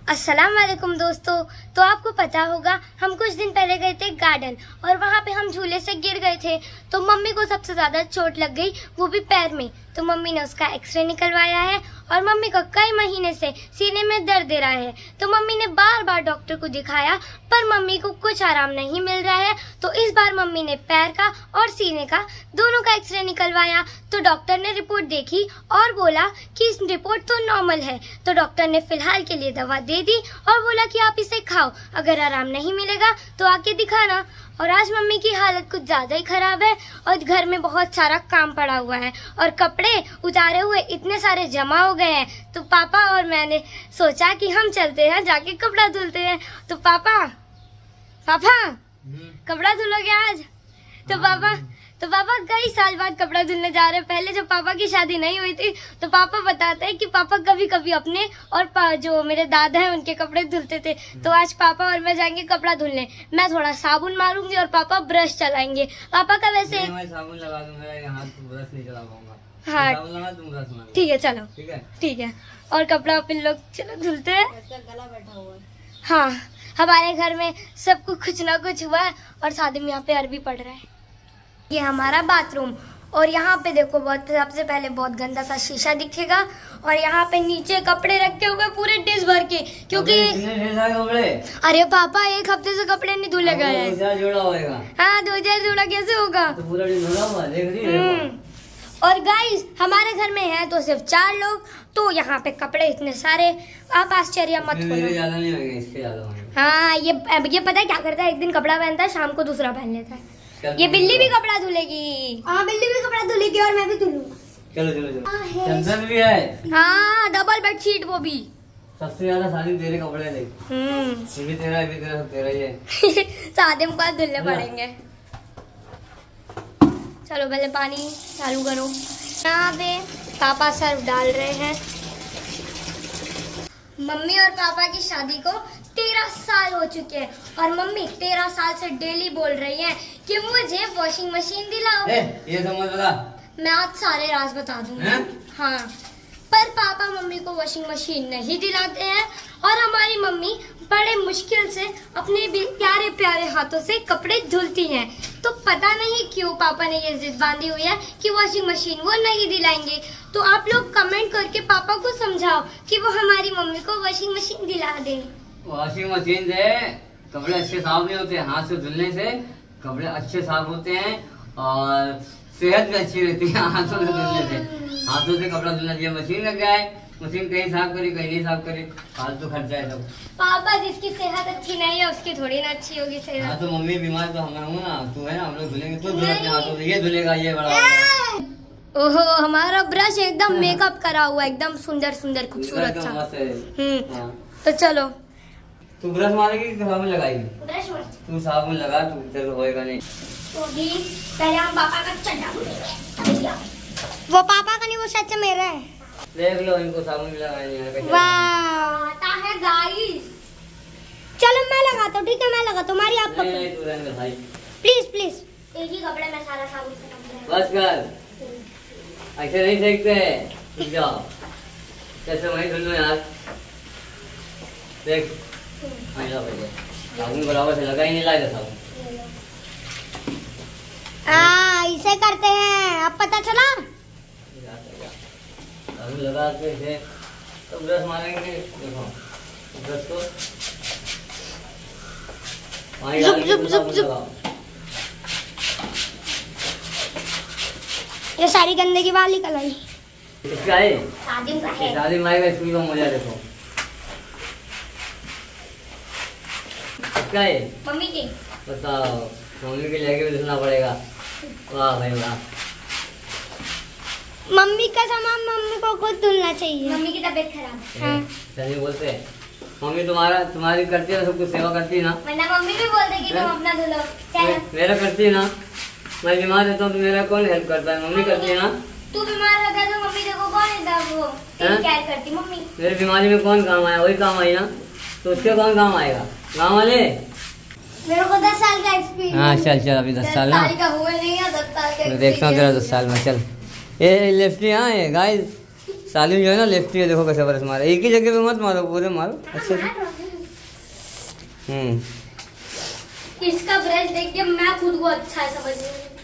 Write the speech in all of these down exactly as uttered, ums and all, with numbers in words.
अस्सलाम वालेकुम दोस्तों। तो आपको पता होगा हम कुछ दिन पहले गए थे गार्डन और वहाँ पे हम झूले से गिर गए थे तो मम्मी को सबसे ज्यादा चोट लग गई, वो भी पैर में। तो मम्मी ने उसका एक्सरे निकलवाया है और मम्मी को कई महीने से सीने में दर्द दे रहा है। तो मम्मी ने बार बार डॉक्टर को दिखाया पर मम्मी को कुछ आराम नहीं मिल रहा है। तो इस बार मम्मी ने पैर का और सीने का दोनों का एक्सरे निकलवाया। तो डॉक्टर ने रिपोर्ट देखी और बोला कि इस रिपोर्ट तो नॉर्मल है। तो डॉक्टर ने फिलहाल के लिए दवा दे दी और बोला कि आप इसे खाओ, अगर आराम नहीं मिलेगा तो आके दिखाना। और आज मम्मी की हालत कुछ ज्यादा ही खराब है और घर में बहुत सारा काम पड़ा हुआ है और कपड़े उतारे हुए इतने सारे जमा हो गए हैं। तो पापा और मैंने सोचा कि हम चलते हैं, जाके कपड़ा धुलते हैं। तो पापा पापा कपड़ा धुलोगे आज? तो पापा तो पापा कई साल बाद कपड़ा धुलने जा रहे हैं। पहले जब पापा की शादी नहीं हुई थी तो पापा बताते हैं कि पापा कभी कभी अपने और जो मेरे दादा हैं उनके कपड़े धुलते थे। तो आज पापा और मैं जाएंगे कपड़ा धुलने। मैं थोड़ा साबुन मारूंगी और पापा ब्रश चलाएंगे। पापा का वैसे मैं साबुन लगा दूंगा, यहाँ ब्रश नहीं चला पाऊंगा। हाँ ठीक है, चलो ठीक है ठीक है। और कपड़ा अपन लोग चलो धुलते हैं। गला बैठा हुआ है। हाँ, हमारे घर में सबको कुछ ना कुछ हुआ है और शादी में यहाँ पे अरबी पड़ रहा है। ये हमारा बाथरूम और यहाँ पे देखो बहुत सबसे पहले बहुत गंदा सा शीशा दिखेगा और यहाँ पे नीचे कपड़े रखे हुए पूरे डिश भर के, क्योंकि अरे पापा एक हफ्ते से कपड़े नहीं धुले गए हैं। हाँ दो चार जोड़ा कैसे होगा? तो पूरा देख रही है। और गाइस हमारे घर में है तो सिर्फ चार लोग, तो यहाँ पे कपड़े इतने सारे, आप आश्चर्य मत करो। हाँ ये ये पता है क्या करता है, एक दिन कपड़ा पहनता है, शाम को दूसरा पहन लेता है। ये बिल्ली भी कपड़ा धुलेगी। हाँ बिल्ली भी कपड़ा धुलेगी और मैं भी धुलूंगा। चलो चलो चलो। चंदन भी है। हाँ डबल बेडशीट वो भी। सबसे ज्यादा शादी तेरे कपड़े ले। हम्म ये भी तेरा, ये भी तेरा, सब तेरा ही है। शादी में बाद धुलने पड़ेंगे। चलो पहले पानी चालू करो। यहाँ पे पापा सर्फ डाल रहे हैं। मम्मी और पापा की शादी को तेरह साल हो चुके हैं और मम्मी तेरह साल से डेली बोल रही है कि मुझे वॉशिंग मशीन दिलाओ। ए, ये समझ बता। मैं आज सारे राज बता दूंगी। हाँ पर पापा मम्मी को वॉशिंग मशीन नहीं दिलाते हैं और हमारी मम्मी बड़े मुश्किल से अपने प्यारे प्यारे हाथों से कपड़े धुलती हैं। तो पता नहीं क्यों पापा ने ये जिद बांधी हुई है कि वॉशिंग मशीन वो नहीं दिलाएंगे। तो आप लोग कमेंट करके पापा को समझाओ कि वो हमारी मम्मी को वॉशिंग मशीन दिला दे। वॉशिंग मशीन से कपड़े अच्छे साफ नहीं होते, हाथ से धुलने से कपड़े अच्छे साफ होते हैं और सेहत भी अच्छी रहती है हाथों से धुलने से। हाथों से कपड़ा धुलना चाहिए। मशीन लग जाए, मशीन कहीं साफ करी कहीं नहीं साफ करी, फालतू खर्चा है सब। पापा जिसकी सेहत अच्छी नहीं है उसकी थोड़ी ना अच्छी होगी सेहत। हाँ तो मम्मी बीमार तो हम हूँ ना, तू है ना, हम लोग धुलेंगे। तू धुल अपने हाथों से, ये धुलेगा ये बड़ा। ओहो हमारा ब्रश एकदम मेकअप करा हुआ, एकदम सुंदर सुंदर खूबसूरत सा। हम्म तो चलो। तू ब्रश मारेगी कि साबुन लगाएगी? ब्रश मार। तू साबुन लगा, तू तेरे होएगा नहीं। तो भी पहले हम पापा का चड्डा बोलेंगे। वो पापा का नहीं, वो सच मेरा है। देख लो इनको साबुन भी लगाएंगे। वाह आता है गाइस। चलो मैं लगाता हूँ, ठीक है मैं लगाता हूँ, तुम्हारी आप पकड़ो। प्लीज प्लीज एक ही कपड़े में सारा साबुन खत्म। बस कर, ऐसे नहीं देखते। जाओ कैसे वहीं धुल लो यार। देख साबुन बराबर से लगा ही नहीं, लाएगा साबुन। हाँ इसे करते हैं, अब पता चला। साबुन लगा के इसे तो ब्रश मारेंगे। देखो ब्रश को जुप जुप जुप जुप। ये सारी गंदगी वाली कलाई किसका है? शादी का है। शादी में आएगा, इसकी मजा देखो। है? मम्मी की। बताओ मम्मी के लेके भी धुलना पड़ेगा। वाह भाई वाह। मम्मी का सामान मम्मी को खुद धुलना चाहिए। मम्मी की तबीयत खराब है। हाँ। चलिए बोलते हैं मम्मी तुम्हारा तुम्हारी करती है, सब कुछ सेवा करती है ना। वरना मम्मी भी बोलते कि तुम अपना धुलो। मेरा करती है ना, मैं बीमार रहता हूँ तो मेरा कौन हेल्प करता है? मम्मी करती है ना। तू बीमार रहता है तो मम्मी देखो कौन है वो तेरी केयर करती मम्मी। मेरी बीमारी में कौन काम आया? वही काम आई ना, तो उसके कौन काम आएगा? गाँव वाले। मेरे को दस साल का एक्सपीरियंस। हाँ चल चल अभी दस साल ना का हुआ नहीं है, दस साल का देखता हूँ तेरा दस साल में। चल ये लेफ्टी। हाँ ये गाइस सालिम जो है ना लेफ्टी है, देखो कैसे बरस मारे, एक ही जगह पे मत मारो, पूरे मारो अच्छे से। हम्म इसका ब्रश देख के मैं खुद को अच्छा समझ रही हूँ।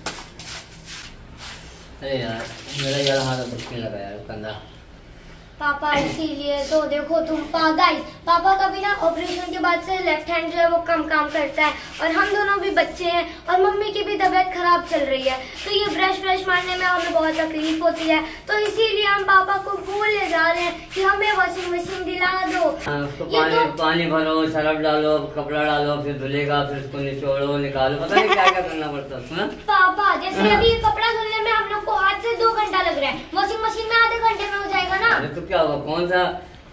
अरे यार मेरा यार हाथ दुखने लगा यार कंधा। पापा इसीलिए तो देखो तुम पागल, पापा का भी ना ऑपरेशन के बाद से लेफ्ट हैंड जो है वो कम काम करता है, और हम दोनों भी बच्चे हैं, और मम्मी की भी तबीयत खराब चल रही है, तो ये ब्रश ब्रश मारने में हमें बहुत तकलीफ होती है, तो इसीलिए हम पापा को बोलने जा रहे हैं कि हमें वॉशिंग मशीन दिला दो। उसको पानी तो... पानी भरो, सरफ डालो, कपड़ा डालो, फिर धुलेगा, फिर उसको निचोड़ो, निकालो, पता नहीं क्या क्या करना पड़ता है। पापा जैसे अभी कपड़ा धुलने में हम लोग को आज से दो घंटा लग रहा है, वॉशिंग मशीन में आधे घंटे में हो जाएगा ना। तो क्या हुआ, कौन सा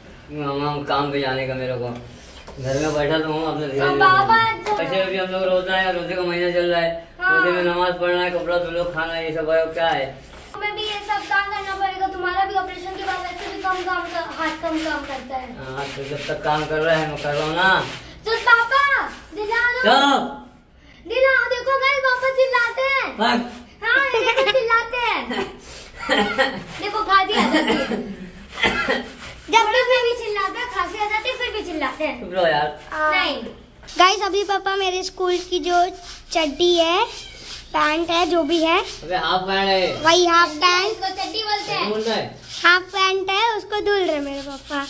काम पे जाने का, मेरे को घर में बैठा तो हूँ अपने धीरे धीरे। पैसे भी हम लोग रोजा है, रोजे का महीना चल रहा है, रोजे में नमाज पढ़ना है, कपड़ा धुलो, खाना, ये सब है, क्या है। हमें भी ये सब काम करना पड़ेगा, तुम्हारा भी ऑपरेशन के बाद वैसे भी कम काम कर, हाथ कम काम करता है। हाँ तो जब तक काम कर रहा है मैं कर रहा हूँ ना। तो पापा दिला दो, दिला देखो गाइस पापा चिल्लाते हैं। हाँ देखो चिल्लाते हैं। देखो खांसी आ जाती है, जब भी भी चिल्लाते हैं, खांसी आ जाती है फिर भी चिल्लाते हैं। चुप रहो यार। नहीं गाइस अभी पापा मेरे स्कूल की जो चड्डी है, पैंट है, जो भी है, अबे हाफ पैंट है, वही हाफ पैंट उसको चड्डी बोलते हैं, हैं। हाफ पैंट है, उसको धुल रहे मेरे पापा,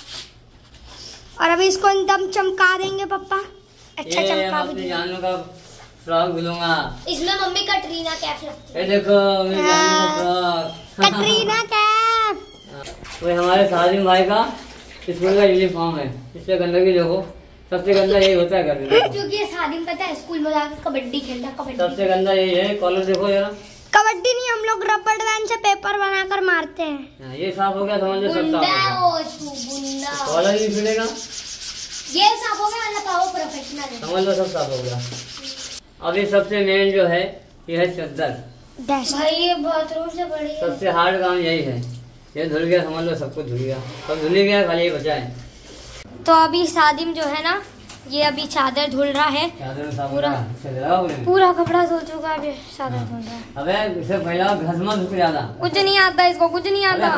और अभी इसको एकदम चमका देंगे पापा, अच्छा चमका भी देंगे। जानू का फ्रॉक धुलूंगा, इसमें मम्मी कटरीना कैफ लगती है। ये देखो मेरी जानू का फ्रॉक, कटरीना कैफ। वो हमारे साजिम भाई का स्कूल का यूनिफॉर्म है, इससे गंदगी देखो, सबसे गंदा यही होता है घर में, क्योंकि ये सादिम पता है स्कूल में जाकर कबड्डी खेलता, कबड्डी सबसे गंदा यही है। कॉलर देखो जरा, कबड्डी नहीं, हम लोग रबड़ बैंड से पेपर बनाकर मारते हैं। ये साफ हो गया, समझ लो सब साफ हो गया, कॉलर नहीं खुलेगा, ये साफ हो गया, मतलब पावर प्रोफेशनल है, समझ लो सब साफ हो गया। अभी सबसे मेन जो है ये है चद्दर, भाई ये बाथरूम से बड़ी है, सबसे हार्ड काम यही है। ये धुल गया, समझ लो सब कुछ धुल गया, सब धुल गया, खाली ये बचा है। तो अभी सादिम जो है ना, ये अभी चादर धुल रहा है, पूरा पूरा कपड़ा धुल चुका है, अभी चादर धुल रहा है। अबे इसे फैलाओ, घस मत उसको ज्यादा, कुछ नहीं आता इसको, कुछ नहीं आता।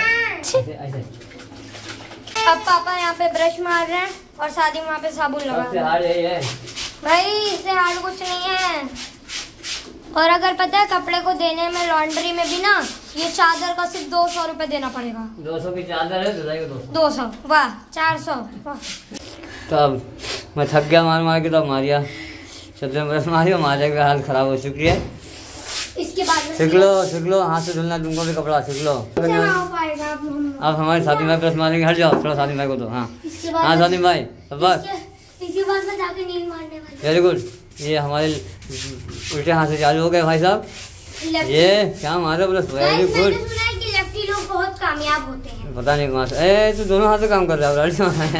अब पापा यहाँ पे ब्रश मार रहे हैं और सादिम वहाँ पे साबुन लगा रहे हैं। हार्ड यही है भाई, इससे हार्ड कुछ नहीं है। और अगर पता है कपड़े को देने में लॉन्ड्री में भी ना, ये चादर का सिर्फ दो सौ रूपए देना पड़ेगा। दो सौ की चादर है, धुलाई को दो सौ, वाह चार सौ। तो अब मैं थक गया मार मार के, तो मारिया चादर ब्रश मारी, मारे का हाल खराब हो चुकी है। इसके बाद सीख लो सीख लो, हाथ से धुलना तुमको भी कपड़ा सीख लो। अब हमारे साथी भाई ब्रश मारेंगे, हट जाओ थोड़ा साथी भाई को, तो हाँ हाँ साथी भाई बस, इसके बाद में जाके नींद मारने वाली। Very good. ये हमारे उल्टे हाथ से चालू हो गए भाई साहब, ये क्या मारो ब्रश, वेरी गुड। लेफ्टी लोग बहुत कामयाब होते हैं, पता नहीं कहाँ से, ए तू दोनों हाथ से काम कर रहा है,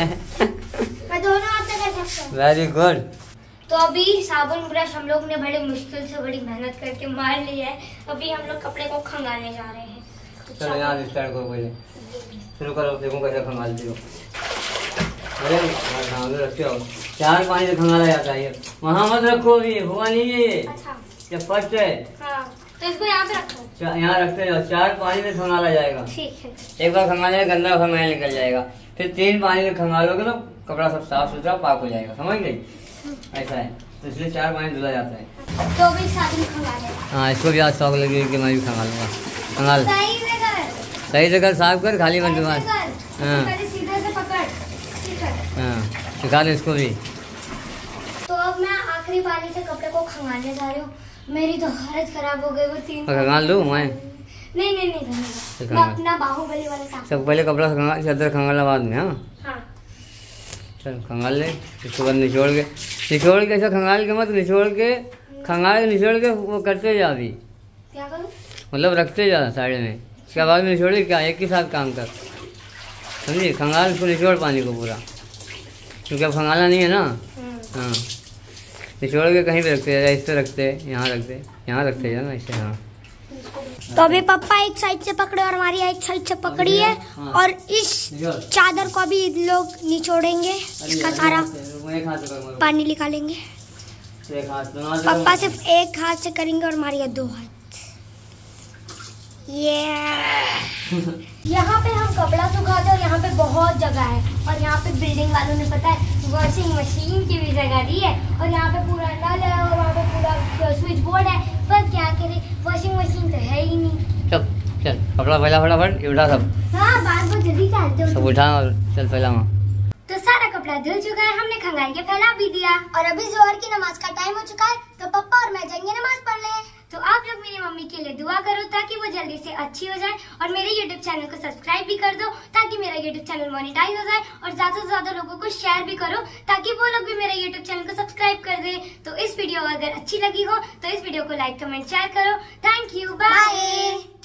मैं दोनों हाथ से कर सकता हूँ। Very good. तो अभी साबुन ब्रश हम लोग ने बड़े मुश्किल से बड़ी मेहनत करके मार लिया है, अभी हम लोग कपड़े को खंगालने जा रहे हैं। तो चलो यहाँ स्टार्ट करो, पहले शुरू करो, देखो कैसे खंगालती हो। अरे रखे हो, चार पानी से खंगाला जाता है, वहाँ मत रखो, अभी हुआ नहीं है ये। अच्छा ये फर्स्ट है, हाँ, तो इसको यहाँ पे रखो, यहाँ रखते जाओ, चार पानी से खंगाला जाएगा। ठीक है, एक बार खंगाला गंदा मैल निकल जाएगा, फिर तीन पानी से खंगालोगे तो कपड़ा सब साफ सुथरा पाक हो जाएगा, समझ गई। ऐसा है, तो इसलिए चार पानी धुला जाता है। तो अभी साबुन खंगाले, हाँ इसको भी आज शौक लगी कि मैं भी खंगालूंगा। खंगाल सही से कर, सही से कर, साफ कर, खाली मत दिमाग। हाँ सीधे से पकड़, ठीक है, हाँ निकाल इसको भी। तो अब मैं आखिरी पानी से कपड़े को खंगालने जा रही हूँ, मेरी तो हालत खराब हो गई, वो तीन खंगाल दूँ मैं? नहीं नहीं नहीं, मैं अपना बाहुबली वाला काम। सब पहले कपड़ा खंगाल, चादर खंगाला बाद में। हाँ हाँ चल खंगाल ले, इसको बाद निचोड़ के, निचोड़ के ऐसा खंगाल के मत, निचोड़ के खंगाल के निचोड़ के वो करते जा, अभी क्या करूँ, मतलब रखते जा साइड में, उसके बाद में निचोड़ के क्या एक ही साथ काम कर, समझी। खंगाल उसको निचोड़ पानी को पूरा, क्योंकि अब खंगाला नहीं है ना। हाँ निचोड़ के कहीं पे रखते हैं, इस पे रखते हैं, यहाँ रखते यहाँ रखते हैं ना ऐसे। हाँ तो अभी पापा एक साइड से पकड़े और हमारी एक साइड से पकड़ी है, हाँ। और इस चादर को भी लोग निचोड़ेंगे, इसका सारा पानी निकालेंगे। पापा सिर्फ एक हाथ से करेंगे और हमारी दो हाथ। ये यहाँ पे हम कपड़ा सुखाते हैं और यहाँ पे बहुत जगह है और यहाँ पे बिल्डिंग वालों ने पता है वॉशिंग मशीन की भी जगह दी है और यहाँ पे पूरा नल है और वहाँ पे पूरा स्विच बोर्ड है, पर क्या करे वॉशिंग मशीन तो है ही नहीं। चल चल कपड़ा पहला फटाफट उठा सब। हाँ बात बहुत जल्दी डालते हो सब उठा और चल पहला वहाँ। तो सारा कपड़ा धुल चुका है, हमने खंगाल के फैला भी दिया और अभी जोहर की नमाज का टाइम हो चुका है तो पापा और मैं जाएंगे नमाज पढ़ने। तो आप लोग मेरी मम्मी के लिए दुआ करो ताकि वो जल्दी से अच्छी हो जाए और मेरे यूट्यूब चैनल को सब्सक्राइब भी कर दो ताकि मेरा यूट्यूब चैनल मोनेटाइज हो जाए और ज्यादा से ज्यादा लोगों को शेयर भी करो ताकि वो लोग भी मेरा यूट्यूब चैनल को सब्सक्राइब कर दे। तो इस वीडियो अगर अच्छी लगी हो तो इस वीडियो को लाइक कमेंट शेयर करो। Thank you, bye.